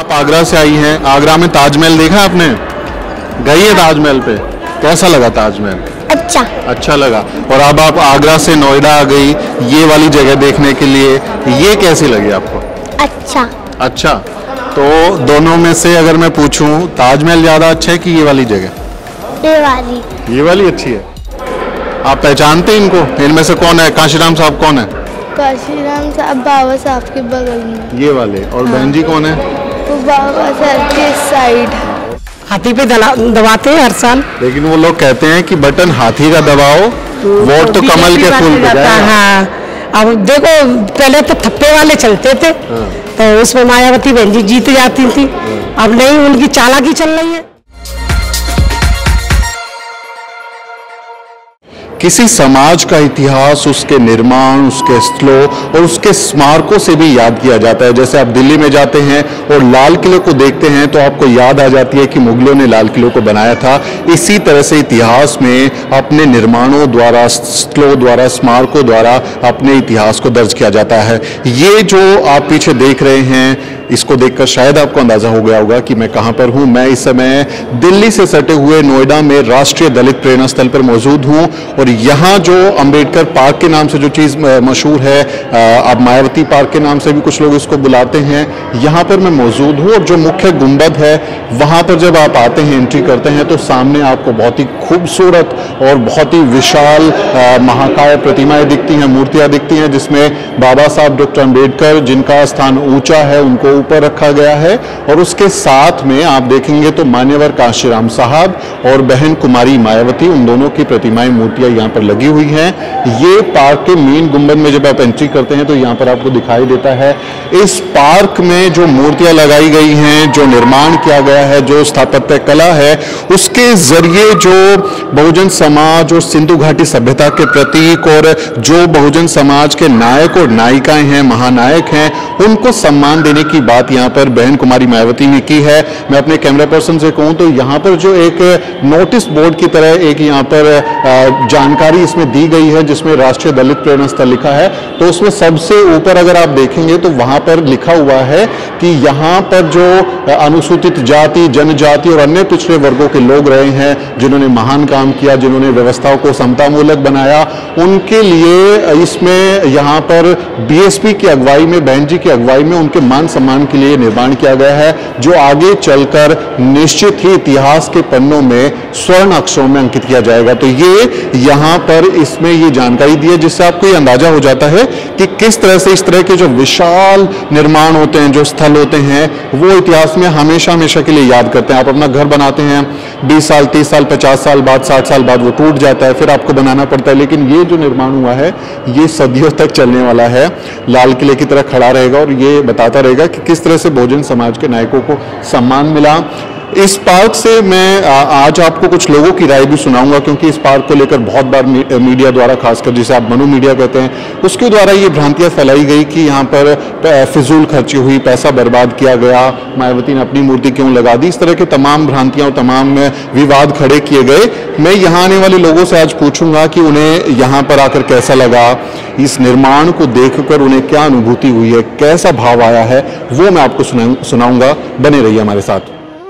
आप आगरा से आई हैं, आगरा में ताजमहल देखा आपने? गई है ताजमहल पे? कैसा लगा ताजमहल? अच्छा लगा। और अब आप आगरा से नोएडा आ गई ये वाली जगह देखने के लिए, ये कैसी लगी आपको? अच्छा। तो दोनों में से अगर मैं पूछूं, ताजमहल ज्यादा अच्छा है कि ये वाली जगह? ये वाली अच्छी है। आप पहचानते हैं इनको? इनमें से कौन है? काशीराम साहब कौन है? काशीराम साहब बाबा साहब के बगल में। ये वाले। और बहन जी कौन है? वो बाबा साहब के साइड। हाथी पे दबाते हैं हर साल। लेकिन वो लोग कहते हैं कि बटन हाथी का दबाओ वोट तो कमल के फूल पे जाएगा। हाँ। अब देखो पहले तो थप्पे वाले चलते थे। हाँ। तो उसमें मायावती बहन जी जीत जाती थी। हाँ। अब नहीं, उनकी चालाकी चल रही है। किसी समाज का इतिहास उसके निर्माण, उसके स्थलों और उसके स्मारकों से भी याद किया जाता है। जैसे आप दिल्ली में जाते हैं और लाल किले को देखते हैं तो आपको याद आ जाती है कि मुगलों ने लाल किले को बनाया था। इसी तरह से इतिहास में अपने निर्माणों द्वारा, स्थलों द्वारा, स्मारकों द्वारा अपने इतिहास को दर्ज किया जाता है। ये जो आप पीछे देख रहे हैं, इसको देखकर शायद आपको अंदाजा हो गया होगा कि मैं कहां पर हूं। मैं इस समय दिल्ली से सटे हुए नोएडा में राष्ट्रीय दलित प्रेरणा स्थल पर मौजूद हूं। और यहां जो अंबेडकर पार्क के नाम से जो चीज मशहूर है, अब मायावती पार्क के नाम से भी कुछ लोग इसको बुलाते हैं, यहां पर मैं मौजूद हूं। और जो मुख्य गुंबद है वहां पर जब आप आते हैं, एंट्री करते हैं, तो सामने आपको बहुत ही खूबसूरत और बहुत ही विशाल महाकाय प्रतिमाएं दिखती हैं, मूर्तियां दिखती हैं, जिसमें बाबा साहब डॉक्टर अंबेडकर, जिनका स्थान ऊंचा है, उनको ऊपर रखा गया है। और उसके साथ में आप देखेंगे तो मान्यवर काशीराम साहब और बहन कुमारी मायावती, उन दोनों की प्रतिमाएं, मूर्तियां यहाँ पर लगी हुई हैं। ये पार्क के मेन गुंबद में जब आप एंट्री करते हैं तो यहाँ पर आपको दिखाई देता है। इस पार्क में जो मूर्तियां लगाई गई हैं, जो निर्माण किया गया है, जो स्थापत्य कला है, उसके जरिए जो बहुजन समाज और सिंधु घाटी सभ्यता के प्रतीक और जो बहुजन समाज के नायक और नायिकाएं हैं, महानायक हैं, उनको सम्मान देने की बात यहाँ पर बहन कुमारी मायावती ने की है। मैं अपने कैमरा पर्सन से कहूँ तो यहाँ पर जो एक नोटिस बोर्ड की तरह एक यहाँ पर जानकारी इसमें दी गई है, जिसमें राष्ट्रीय दलित प्रेरणा स्थल लिखा है। तो उसमें सबसे ऊपर अगर आप देखेंगे तो वहां पर लिखा हुआ है कि यहाँ पर जो अनुसूचित जाति, जनजाति और अन्य पिछड़े वर्गों के लोग रहे हैं, जिन्होंने महान काम किया, जिन्होंने व्यवस्थाओं को समतामूलक बनाया, उनके लिए इसमें यहाँ पर बीएसपी की अगुवाई में, बहन जी की अगुवाई में उनके मान सम्मान के लिए निर्माण किया गया है, जो आगे चलकर निश्चित ही इतिहास के पन्नों में स्वर्ण अक्षरों में अंकित किया जाएगा। तो ये यहाँ पर इसमें ये जानकारी दी है, जिससे आपको ये अंदाजा हो जाता है कि किस तरह से इस तरह के जो विशाल निर्माण होते हैं, जो स्थल होते हैं, वो इतिहास में हमेशा हमेशा के लिए याद करते हैं। आप अपना घर बनाते हैं, 20 साल, 30 साल, 50 साल बाद, 60 साल बाद वो टूट जाता है, फिर आपको बनाना पड़ता है। लेकिन ये जो निर्माण हुआ है ये सदियों तक चलने वाला है, लाल किले की तरह खड़ा रहेगा और ये बताता रहेगा कि किस तरह से बहुजन समाज के नायकों को सम्मान मिला। इस पार्क से मैं आज आपको कुछ लोगों की राय भी सुनाऊंगा, क्योंकि इस पार्क को लेकर बहुत बार मीडिया द्वारा, खासकर जिसे आप मनु मीडिया कहते हैं, उसके द्वारा ये भ्रांतियां फैलाई गई कि यहाँ पर फिजूल खर्ची हुई, पैसा बर्बाद किया गया, मायावती ने अपनी मूर्ति क्यों लगा दी, इस तरह की तमाम भ्रांतियां और तमाम विवाद खड़े किए गए। मैं यहाँ आने वाले लोगों से आज पूछूंगा कि उन्हें यहाँ पर आकर कैसा लगा, इस निर्माण को देखकर उन्हें क्या अनुभूति हुई है, कैसा भाव आया है, वो मैं आपको सुनाऊंगा। बने रहिए हमारे साथ।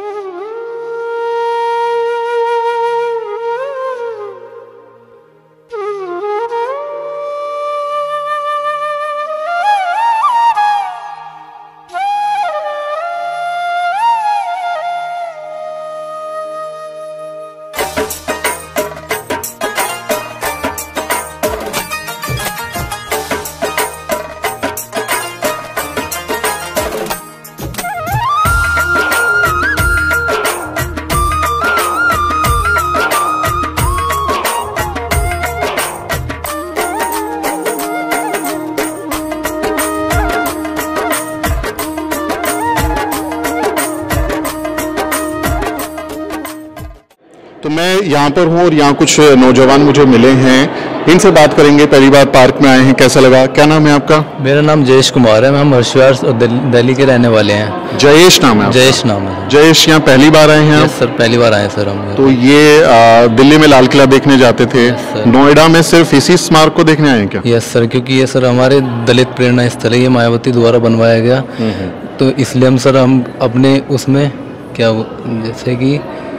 तो मैं यहाँ पर हूँ और यहाँ कुछ नौजवान मुझे मिले हैं, इनसे बात करेंगे। पहली बार पार्क में आए हैं, कैसा लगा? क्या नाम है आपका? मेरा नाम जयेश कुमार है, हम हरिद्वार और दिल्ली के रहने वाले हैं। जयेश नाम है? जयेश नाम है। जयेश, यहाँ पहली बार आए हैं? सर पहली बार आए सर हम। तो ये दिल्ली में लाल किला देखने जाते थे, नोएडा में सिर्फ इसी स्मारक को देखने आए क्या? यस सर, क्योंकि ये सर हमारे दलित प्रेरणा स्थल है, ये मायावती द्वारा बनवाया गया। तो तो इसलिए हम सर हम अपने उसमें क्या जैसे कि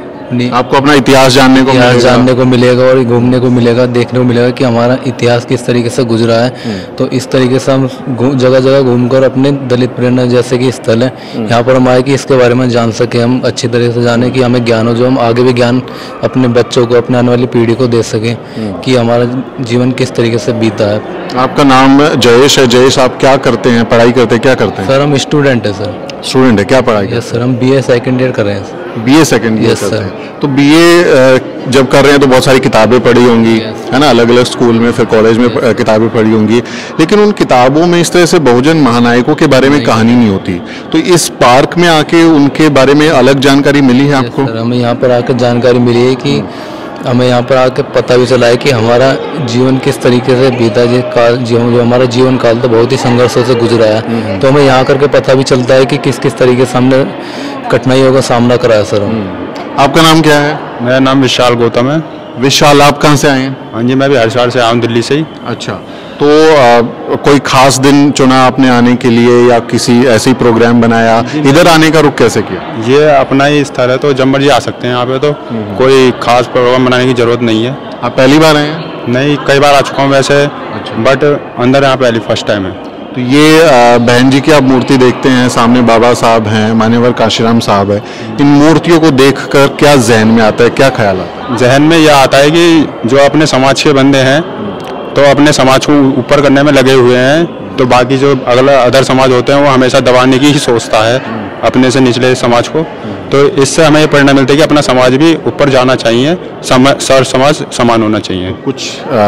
आपको अपना इतिहास जानने को मिलेगा और घूमने को मिलेगा, देखने को मिलेगा कि हमारा इतिहास किस तरीके से गुजरा है। तो इस तरीके से हम जगह जगह घूमकर अपने दलित प्रेरणा जैसे कि स्थल है यहाँ पर हम आए कि इसके बारे में जान सके, हम अच्छी तरीके से जाने कि हमें ज्ञान हो, जो हम आगे भी ज्ञान अपने बच्चों को, अपने आने वाली पीढ़ी को दे सकें कि हमारा जीवन किस तरीके से बीता है। आपका नाम जयेश है। जयेश, आप क्या करते हैं, पढ़ाई करते हैं, क्या करते हैं? सर हम स्टूडेंट है सर। स्टूडेंट है, क्या पढ़ाई? यस सर, हम BA सेकेंड ईयर कर रहे हैं। BA सेकेंड ईयर करते हैं। तो BA जब कर रहे हैं तो बहुत सारी किताबें पढ़ी होंगी, है ना, अलग अलग स्कूल में, फिर कॉलेज में किताबें पढ़ी होंगी, लेकिन उन किताबों में इस तरह से बहुजन महानायकों के बारे में कहानी नहीं होती। तो इस पार्क में आके उनके बारे में अलग जानकारी मिली है आपको? सर हमें यहाँ पर आकर जानकारी मिली है कि हमें यहाँ पर आकर पता भी चला है कि हमारा जीवन किस तरीके से बीता, जो हमारा जीवन काल तो बहुत ही संघर्षों से गुजरा है। तो हमें यहाँ करके पता भी चलता है कि किस किस तरीके से हमने कठिनाइयों का सामना करा है। सर आपका नाम क्या है? मेरा नाम विशाल गौतम है। विशाल, आप कहाँ से आए हैं? हाँ जी, मैं भी हरिद्वार से आया हूँ, दिल्ली से ही। अच्छा, तो कोई खास दिन चुना आपने आने के लिए या किसी ऐसे ही प्रोग्राम बनाया? इधर आने का रुख कैसे किया? ये अपना ही स्थल है तो जब मर्जी आ सकते हैं यहाँ पे, तो कोई खास प्रोग्राम बनाने की जरूरत नहीं है। आप पहली बार आए हैं? नहीं, कई बार आ चुका हूँ वैसे, बट अंदर यहाँ पहली फर्स्ट टाइम है। तो ये बहन जी की आप मूर्ति देखते हैं, सामने बाबा साहब हैं, मान्यवर काशीराम साहब है। इन मूर्तियों को देखकर क्या जहन में आता है, क्या ख्याल आता है? जहन में यह आता है कि जो अपने समाज के बंदे हैं तो अपने समाज को ऊपर करने में लगे हुए हैं, तो बाकी जो अगला अदर समाज होते हैं वो हमेशा दबाने की ही सोचता है अपने से निचले समाज को। तो इससे हमें ये प्रेरणा मिलती है कि अपना समाज भी ऊपर जाना चाहिए, सर समाज समान होना चाहिए। कुछ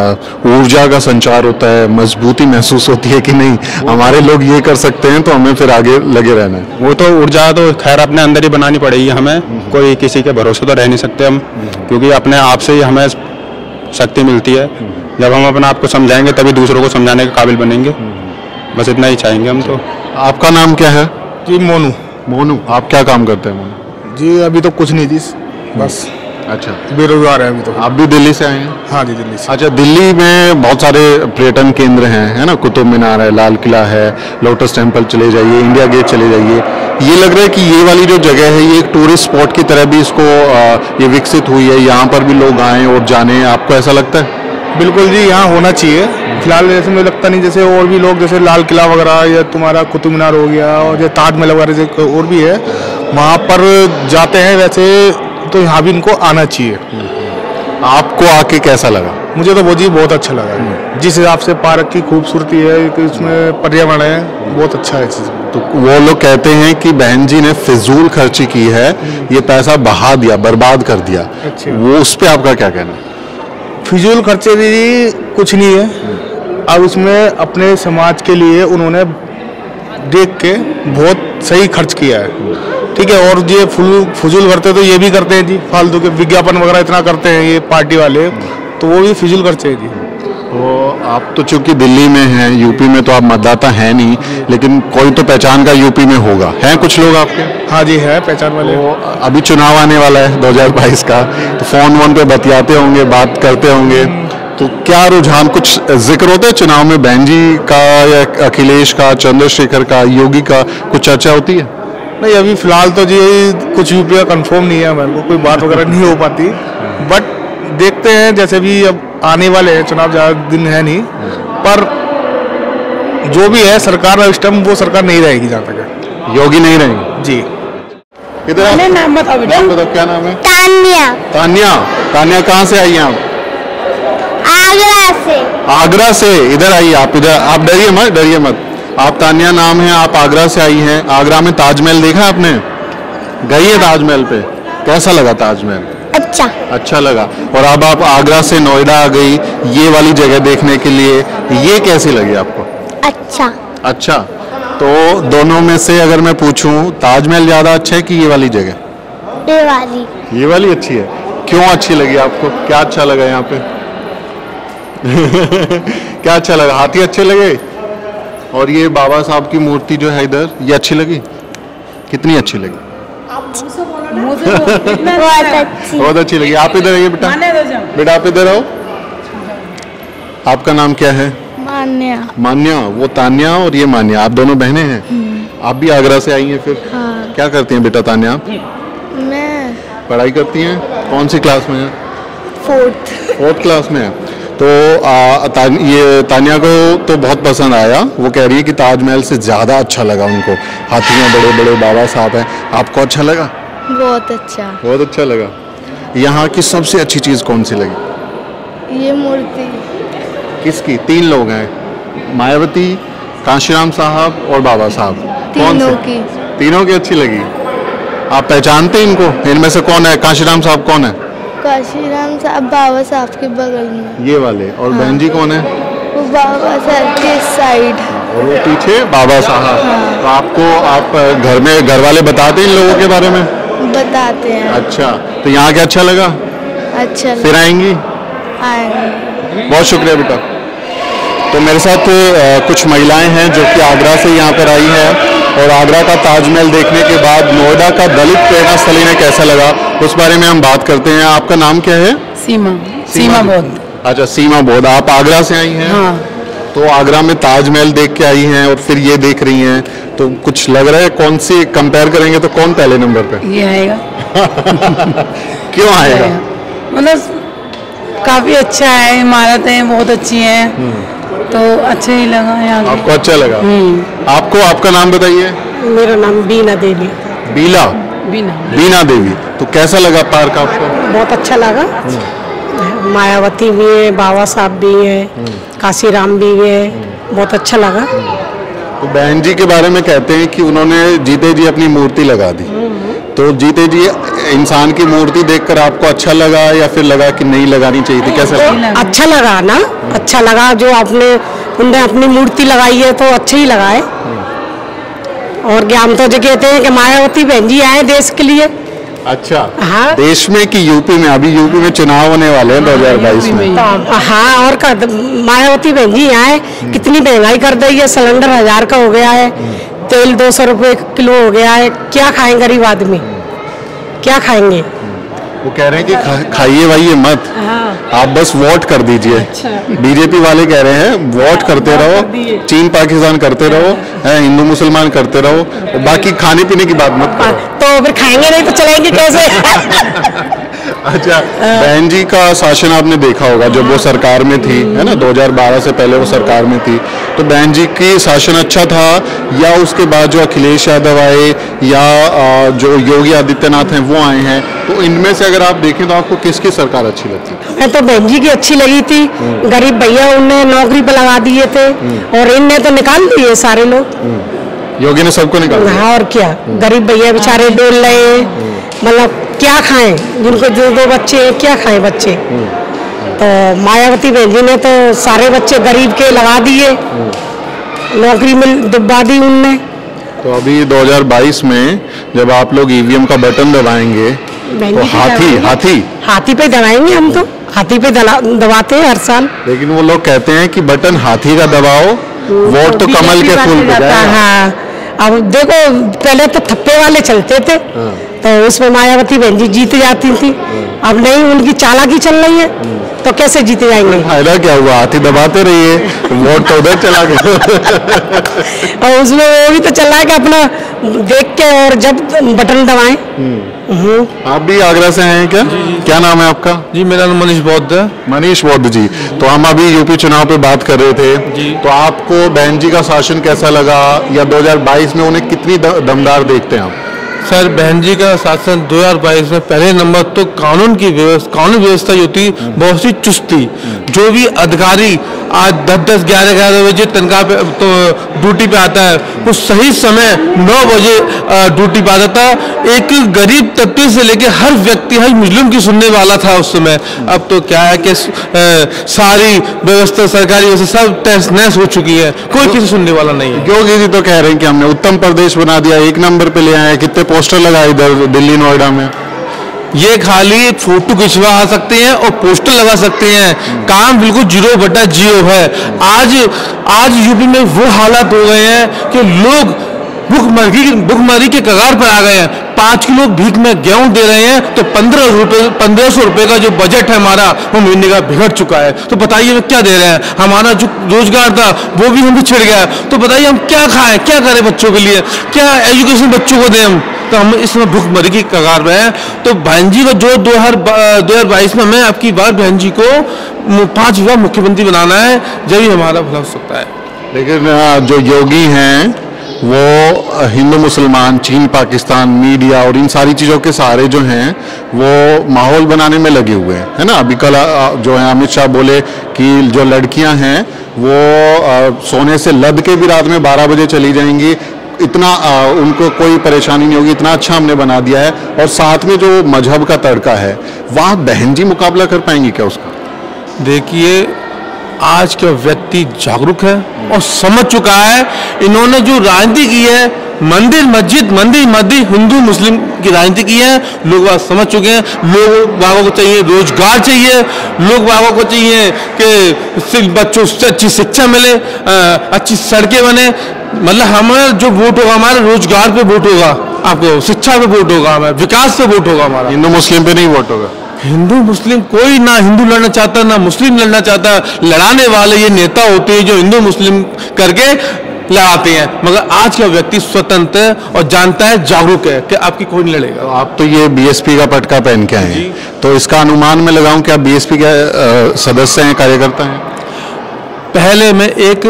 ऊर्जा का संचार होता है, मजबूती महसूस होती है कि नहीं हमारे लोग ये कर सकते हैं तो हमें फिर आगे लगे रहना है। वो तो ऊर्जा तो खैर अपने अंदर ही बनानी पड़ेगी हमें, कोई किसी के भरोसे तो रह नहीं सकते हम, क्योंकि अपने आप से ही हमें शक्ति मिलती है। जब हम अपने आप को समझाएंगे तभी दूसरों को समझाने के काबिल बनेंगे, बस इतना ही चाहेंगे हम तो। आपका नाम क्या है? जी मोनू। मोनू, आप क्या काम करते हैं? मोनू जी अभी तो कुछ नहीं जी, बस अच्छा बेरोजगार है अभी तो। आप भी दिल्ली से आए हैं? हाँ जी, दिल्ली से। अच्छा, दिल्ली में बहुत सारे पर्यटन केंद्र हैं, है ना, कुतुब मीनार है, लाल किला है, लोटस टेम्पल चले जाइए, इंडिया गेट चले जाइए। ये लग रहा है कि ये वाली जो जगह है ये एक टूरिस्ट स्पॉट की तरह भी इसको ये विकसित हुई है, यहाँ पर भी लोग आएँ और जाने, आपको ऐसा लगता है? बिल्कुल जी, यहाँ होना चाहिए। फिलहाल जैसे मुझे लगता नहीं, जैसे और भी लोग जैसे लाल किला वगैरह या तुम्हारा कुतुब मीनार हो गया और जो ताजमहल वगैरह और भी है वहाँ पर जाते हैं, वैसे तो यहाँ भी इनको आना चाहिए। आपको आके कैसा लगा? मुझे तो वो जी बहुत अच्छा लगा, जिस हिसाब से पार्क की खूबसूरती है कि उसमें पर्यावरण है, बहुत अच्छा है चीज़। तो वो लोग कहते हैं कि बहन जी ने फिजूल खर्ची की है, ये पैसा बहा दिया, बर्बाद कर दिया। अच्छा, वो उस पर आपका क्या कहना? फिजूल खर्चे भी कुछ नहीं है, अब उसमें अपने समाज के लिए उन्होंने देख के बहुत सही खर्च किया है, ठीक है। और ये फजूल करते तो ये भी करते हैं जी, फालतू के विज्ञापन वगैरह इतना करते हैं ये पार्टी वाले, तो वो भी फिजूल खर्चे हैं जी। तो आप तो चूंकि दिल्ली में हैं, यूपी में तो आप मतदाता हैं नहीं, लेकिन कोई तो पहचान का यूपी में होगा, हैं कुछ लोग आपके? हाँ जी, है पहचान वाले। तो अभी चुनाव आने वाला है 2022 का, तो फोन वोन पे बतियाते होंगे, बात करते होंगे, तो क्या रुझान, कुछ जिक्र होता है चुनाव में बहन जी का या अखिलेश का, चंद्रशेखर का, योगी का, कुछ चर्चा होती है? नहीं, अभी फिलहाल तो जी कुछ यूपी का कंफर्म नहीं है, हमारे को कोई बात वगैरह नहीं हो पाती, बट देखते हैं, जैसे भी अब आने वाले हैं चुनाव, ज़्यादा दिन है नहीं, पर जो भी है सरकार इस टाइम वो सरकार नहीं रहेगी जहाँ तक है। योगी नहीं रहेंगे जी। इधर नाम बताओ बेटा। बताओ, क्या नाम है? तान्या। तान्या। तान्या कहाँ से आई हैं आप? आगरा से। आगरा से। इधर आइए आप, इधर आप, डरिए मत, डरिए मत। आप तान्या नाम है, आप आगरा से आई हैं। आगरा में ताजमहल देखा आपने? गई है ताजमहल पे? कैसा लगा ताजमहल? अच्छा लगा। और अब आप आगरा से नोएडा आ गई ये वाली जगह देखने के लिए, ये कैसी लगी आपको? अच्छा, तो दोनों में से अगर मैं पूछूं, ताजमहल ज्यादा अच्छा है कि ये वाली जगह? ये वाली अच्छी है। क्यों अच्छी लगी आपको? क्या अच्छा लगा यहाँ पे? क्या अच्छा लगा? हाथी अच्छे लगे? और ये बाबा साहब की मूर्ति जो है इधर, ये अच्छी लगी? कितनी अच्छी लगी? बहुत अच्छी लगी। आप इधर आइए बेटा, बेटा आप इधर आओ। आपका नाम क्या है? मान्या। मान्या, वो तान्या और ये मान्या, आप दोनों बहनें हैं। आप भी आगरा से आई हैं फिर? हाँ। क्या करती हैं बेटा तान्या आप? मैं पढ़ाई करती हैं? कौन सी क्लास में है? 4th क्लास में है। तो ये तान्या को तो बहुत पसंद आया, वो कह रही है कि ताजमहल से ज़्यादा अच्छा लगा उनको। हाथियाँ बड़े बड़े, बाबा साहब हैं। आपको अच्छा लगा? बहुत अच्छा। बहुत अच्छा लगा। यहाँ की सबसे अच्छी चीज़ कौन सी लगी? ये मूर्ति। किसकी? 3 लोग हैं, मायावती, कांशीराम साहब और बाबा साहब। कौन तीनों से? की। तीनों की अच्छी लगी। आप पहचानते हैं इनको? इनमें से कौन है? कांशीराम साहब कौन है? काशीराम साहब बाबा साहब के बगल में। ये वाले। और बहन जी कौन है? वो बाबा साहब के साइड। और वो पीछे बाबा साहब। तो आपको, आप घर में घर वाले बताते हैं इन लोगों के बारे में? बताते हैं। अच्छा, तो यहाँ क्या अच्छा लगा? अच्छा। फिर आएंगी? आएंगे। बहुत शुक्रिया बेटा। तो मेरे साथ कुछ महिलाएं हैं जो कि आगरा से यहाँ पर आई हैं और आगरा का ताजमहल देखने के बाद नोएडा का दलित प्रेरणा स्थल इन्हें कैसा लगा उस बारे में हम बात करते हैं। आपका नाम क्या है? सीमा बोध। अच्छा, सीमा बोध। आप आगरा से आई हैं? हाँ। तो आगरा में ताजमहल देख के आई हैं और फिर ये देख रही हैं, तो कुछ लग रहा है? कौन सी कंपेयर करेंगे तो कौन पहले नंबर पे? ये आएगा। क्यों आएगा? मतलब काफी अच्छा है, इमारतें बहुत अच्छी हैं, तो अच्छा ही लगा यहाँ। आपको अच्छा लगा? आपको, आपका नाम बताइए। मेरा नाम बीना देवी। बीना देवी। तो कैसा लगा पार्क आपको? बहुत अच्छा लगा। मायावती भी है, बाबा साहब भी है, काशीराम भी है, बहुत अच्छा लगा। तो बहन जी के बारे में कहते हैं कि उन्होंने जीते जी अपनी मूर्ति लगा दी। तो जीते जी इंसान की मूर्ति देखकर आपको अच्छा लगा या फिर लगा कि नहीं लगानी चाहिए थी? कैसा लगा? अच्छा लगा ना, अच्छा लगा। जो उनने अपनी मूर्ति लगाई है तो अच्छा ही लगा है। और हम तो जो कहते हैं कि मायावती बहन जी आए देश के लिए। अच्छा। हाँ। देश में कि यूपी में? अभी यूपी में चुनाव होने वाले हैं 2022 में। तो हाँ, और मायावती बहन जी आए। कितनी महंगाई कर दी है, सिलेंडर 1000 का हो गया है, तेल 200 रुपये किलो हो गया है। क्या खाएंगे गरीब आदमी? क्या खाएंगे? वो कह रहे हैं कि खाइए वाइए मत, आप बस वोट कर दीजिए। बीजेपी वाले कह रहे हैं वोट करते रहो, चीन पाकिस्तान करते रहो, हिंदू मुसलमान करते रहो, और बाकी खाने पीने की बात मत करो। तो फिर खाएंगे नहीं तो चलेंगे कैसे? अच्छा, बहन जी का शासन आपने देखा होगा जब वो सरकार में थी, है ना? 2012 से पहले वो सरकार में थी। तो बहन जी की शासन अच्छा था या उसके बाद जो अखिलेश यादव आए या जो योगी आदित्यनाथ हैं वो आए हैं, तो इनमें से अगर आप देखें तो आपको किसकी सरकार अच्छी लगती? मैं तो बहन जी की अच्छी लगी थी। गरीब भैया उनने नौकरी पे लगा दिए थे और इनने तो निकाल दिए सारे लोग। योगी ने सबको निकाल दिया। हाँ, और क्या। गरीब भैया बेचारे डोल रहे, मतलब क्या खाएं? जिनको जो 2 बच्चे हैं, क्या खाएं बच्चे? तो मायावती बहन जी ने तो सारे बच्चे गरीब के लगा दिए, नौकरी में डुबा दी उनने। तो अभी 2022 में जब आप लोग ईवीएम का बटन दबाएंगे तो हाथी पे दबाएंगे। हम तो हाथी पे दबाते हैं हर साल। लेकिन वो लोग कहते हैं कि बटन हाथी का दबाओ, वोट तो कमल के फूल पे जाएगा। हाँ, अब देखो पहले तो थप्पे वाले चलते थे, तो उसमें मायावती बहन जी जीत जाती थी। अब नहीं, उनकी चालाकी चल रही है, तो कैसे जीते जाएंगे? फायदा क्या हुआ? हाथी दबाते रहिए, वोट तो उधर चला गया। और उसमें वो भी तो चला है कि अपना देख के और जब बटन दबाएं। आप भी आगरा से हैं क्या? क्या नाम है आपका? जी, मेरा नाम मनीष बौद्ध है। मनीष बौद्ध जी। तो हम अभी यूपी चुनाव पे बात कर रहे थे जी। तो आपको बहन जी का शासन कैसा लगा या 2022 में उन्हें कितनी दमदार देखते हैं आप? सर, बहन जी का शासन 2022 में पहले नंबर तो कानून व्यवस्था जो थी बहुत सी चुस्त थी। जो भी अधिकारी आज 10-10, 11-11 बजे तनख्वाह पे तो ड्यूटी पे आता है, वो सही समय 9 बजे ड्यूटी पे आता था। एक गरीब तबके से लेके हर व्यक्ति, हर मुस्लिम की सुनने वाला था उस समय। अब तो क्या है कि सारी व्यवस्था सरकारी व्यवस्था सब तहस नहस हो चुकी है, कोई किसी सुनने वाला नहीं है। योगी जी तो कह रहे हैं कि हमने उत्तम प्रदेश बना दिया, 1 नंबर पे ले आए। कितने पोस्टर लगाए इधर दिल्ली नोएडा में। ये खाली फोटो खिंचवा सकते हैं और पोस्टर लगा सकते हैं, काम बिल्कुल 0/0 है। आज यूपी में वो हालात हो गए हैं कि लोग भुखमरी के कगार पर आ गए हैं। 5 किलो भीख में गेहूं दे रहे हैं तो 1500 रुपए का जो बजट है हमारा वो महीने का बिगड़ चुका है। तो बताइए हम क्या दे रहे हैं, हमारा जो रोजगार था वो भी हमें छिड़ गया है। तो बताइए हम क्या खाएं, क्या करें बच्चों के लिए, क्या एजुकेशन बच्चों को दें हम। तो हम इसमें भुखमरी की कगार में हैं। तो बहन जी को जो 2022 में हमें आपकी बार बहन जी को 5 बार मुख्यमंत्री बनाना है, जब ही हमारा भला हो सकता है। लेकिन जो योगी हैं वो हिंदू मुसलमान, चीन पाकिस्तान, मीडिया और इन सारी चीज़ों के सहारे जो हैं वो माहौल बनाने में लगे हुए हैं, है ना। अभी कल जो है अमित शाह बोले कि जो लड़कियां हैं वो सोने से लद के भी रात में 12 बजे चली जाएंगी, इतना उनको कोई परेशानी नहीं होगी, इतना अच्छा हमने बना दिया है। और साथ में जो मजहब का तड़का है, वहाँ बहन जी मुकाबला कर पाएंगी क्या उसका? देखिए, आज का व्यक्ति जागरूक है और समझ चुका है। इन्होंने जो राजनीति की है, मंदिर मस्जिद हिंदू मुस्लिम की राजनीति की है, लोग बाग समझ चुके हैं। लोग बागों को चाहिए रोजगार चाहिए, लोग बागों को चाहिए कि बच्चों से अच्छी शिक्षा मिले, अच्छी सड़कें बने। मतलब हमारा जो वोट होगा, हमारे रोजगार पे वोट होगा, आपको शिक्षा पे वोट होगा, हमारे विकास पे वोट होगा हमारा। हिंदू मुस्लिम पे नहीं वोट होगा। हिंदू मुस्लिम कोई ना हिंदू लड़ना चाहता ना मुस्लिम लड़ना चाहता। लड़ाने वाले ये नेता होते हैं जो हिंदू मुस्लिम करके लड़ाते हैं। मगर आज का व्यक्ति स्वतंत्र और जानता है, जागरूक है कि आपकी कोई नहीं लड़ेगा। तो आप तो ये बीएसपी का पटका पहन के आए हैं, तो इसका अनुमान मैं लगाऊं कि आप बीएसपी के सदस्य हैं, कार्यकर्ता हैं? पहले मैं एक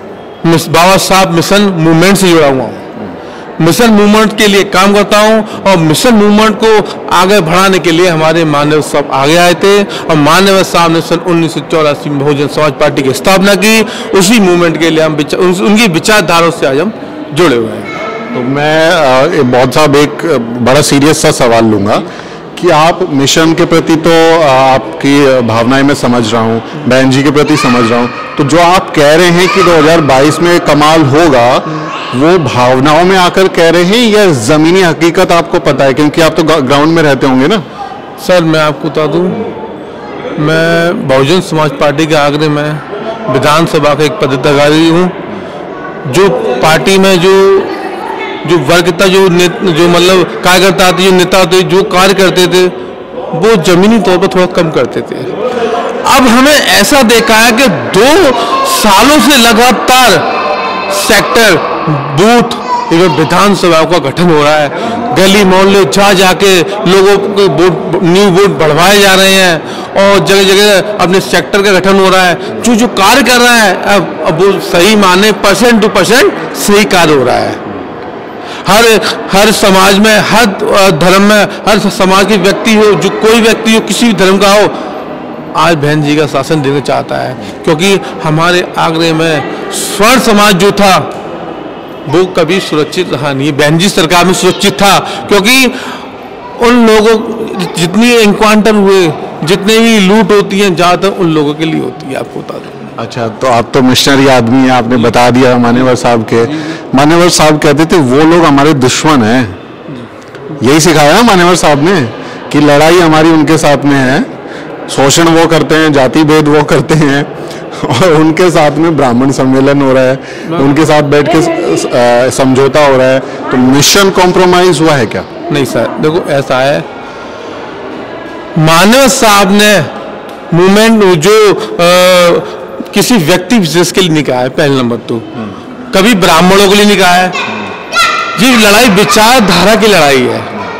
बाबा साहब मिशन मूवमेंट से जुड़ा हुआ हूँ। मिशन मूवमेंट के लिए काम करता हूं और मिशन मूवमेंट को आगे बढ़ाने के लिए हमारे मानव साहब आगे आए थे और मानव साहब ने सन 1984 में बहुजन समाज पार्टी की स्थापना की। उसी मूवमेंट के लिए हम उनकी विचारधारा से आज हम जुड़े हुए हैं। तो मैं बहुत साहब एक बड़ा सीरियस सा सवाल लूँगा कि आप मिशन के प्रति तो आपकी भावनाएं मैं समझ रहा हूँ, बहन जी के प्रति समझ रहा हूँ, तो जो आप कह रहे हैं कि 2022 में कमाल होगा, वो भावनाओं में आकर कह रहे हैं या ज़मीनी हकीकत आपको पता है? क्योंकि आप तो ग्राउंड में रहते होंगे ना। सर मैं आपको बता दूँ, मैं बहुजन समाज पार्टी के आगरे में विधानसभा का एक पदाधिकारी हूँ। जो पार्टी में जो वर्ग था, जो मतलब कार्यकर्ता थे, जो नेता थे, जो कार्य करते थे, वो जमीनी तौर पर थोड़ा कम करते थे। अब हमें ऐसा देखा है कि 2 सालों से लगातार सेक्टर बूथ विधानसभा का गठन हो रहा है। गली मोहल्ले जाके लोगों को न्यू वोट बढ़वाए जा रहे हैं और जगह जगह अपने सेक्टर का गठन हो रहा है। जो कार्य कर रहा है अब वो सही माने %% सही कार्य हो रहा है। हर समाज में, हर धर्म में, हर समाज के व्यक्ति हो, जो कोई व्यक्ति हो, किसी भी धर्म का हो, आज बहन जी का शासन देना चाहता है। क्योंकि हमारे आगरे में स्वर्ण समाज जो था वो कभी सुरक्षित रहा नहीं। बहन जी सरकार में सुरक्षित था क्योंकि उन लोगों, जितनी एनकाउंटर हुए, जितने भी लूट होती है, ज़्यादातर उन लोगों के लिए होती है। आपको बता दूं। अच्छा, तो आप तो मिशनरी आदमी हैं, आपने बता दिया मान्यवर साहब के। मान्यवर साहब कहते थे वो लोग हमारे दुश्मन हैं, यही सिखाया ना मान्यवर साहब ने कि लड़ाई हमारी उनके साथ में है, शोषण वो करते हैं, जाति भेद वो करते हैं और उनके साथ में ब्राह्मण सम्मेलन हो रहा है, उनके साथ बैठ के समझौता हो रहा है। तो मिशन कॉम्प्रोमाइज हुआ है क्या? नहीं सर, देखो ऐसा है, मान्यवर साहब ने मूवमेंट जो किसी व्यक्ति विशेष के लिए नहीं कहा है। पहले नंबर तो कभी ब्राह्मणों के लिए नहीं कहा है। ये लड़ाई विचारधारा की लड़ाई है।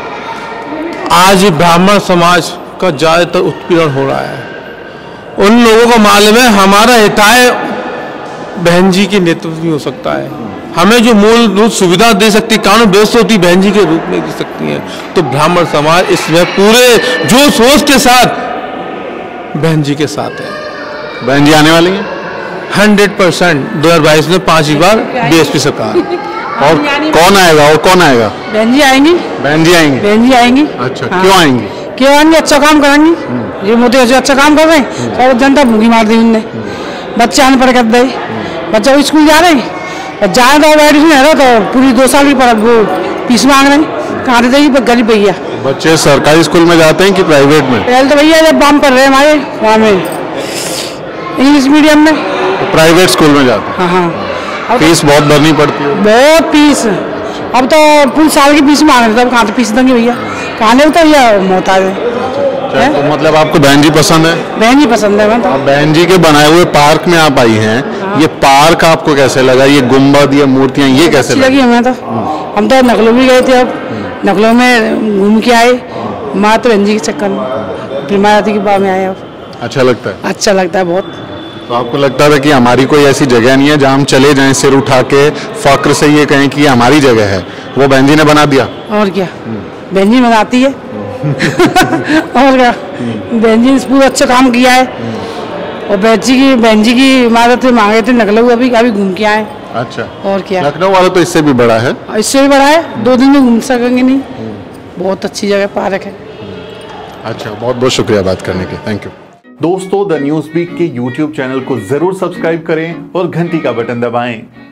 आज ब्राह्मण समाज का ज्यादातर उत्पीड़न हो रहा है। उन लोगों को मालूम है हमारा हिताय बहन जी के नेतृत्व में हो सकता है। हमें जो मूलभूत सुविधा दे सकती, कानून व्यवस्था होती, बहन जी के रूप में दे सकती है। तो ब्राह्मण समाज इसमें पूरे जो सोच के साथ बहन जी के साथ है। बहन जी आने वाली हैं 100%। 2022 में 5 बार बीएसपी सरकार। और कौन आएगा? और कौन आएगा? बहन जी आएंगी। बहन जी आएंगी? बहन जी आएंगी। अच्छा, क्यों आएंगी? क्यों आएंगे? अच्छा काम करेंगी। ये मोदी जो अच्छा काम कर रहे हैं और जनता भूखी मार दी उनने। बच्चे आने पड़े कर दे, बच्चा स्कूल जा रहे और जाए तो एडमिशन है तो पूरी 2 साल की पढ़ा वो फीस मांग रहे हैं। कहाँ देगी गरीब भैया? बच्चे सरकारी स्कूल में जाते हैं कि प्राइवेट में? पहले तो भैया जब बम पढ़ रहे हैं हमारे वहाँ में इंग्लिश मीडियम में, तो प्राइवेट स्कूल में जाते हैं। हाँ। फीस बहुत भरनी पड़ती है। बहुत फीस अब तो पूरे साल की फीस मांग रहे थे, अब कहाँ से फीस देंगे भैया, खाने तो ये मोहताज है। तो मतलब आपको बहन जी पसंद है? बहन जी पसंद है। तो बहन जी के बनाए हुए पार्क में आप आई हैं, ये पार्क आपको कैसे लगा? ये गुम्बद, ये मूर्तियाँ, ये कैसे लगी हमें? तो हम तो नकलों भी गए थे, अब नकलों में घूम के आए, माँ तो बहन जी के चक्कर में, फिर मायावती के बाद में आए। अब अच्छा लगता है? अच्छा लगता है बहुत। तो आपको लगता था कि हमारी कोई ऐसी जगह नहीं है जहाँ हम चले जाएं सिर उठा के फक्र से ये कहें कि ये हमारी जगह है, वो बहन जी ने बना दिया? और क्या, बहन जी बनाती है। और क्या, बहन जी ने पूरा अच्छा काम किया है। और बहन जी की इमारत मांगे थे नकलऊ, अभी घूम के आए। अच्छा। और क्या, लखनऊ वाला तो इससे भी बड़ा है? इससे भी बड़ा है, 2 दिन में घूम सकेंगे नहीं। बहुत अच्छी जगह पार्क है। अच्छा, बहुत बहुत शुक्रिया बात करने के, थैंक यू। दोस्तों, द न्यूज़ वीक के YouTube चैनल को जरूर सब्सक्राइब करें और घंटी का बटन दबाएं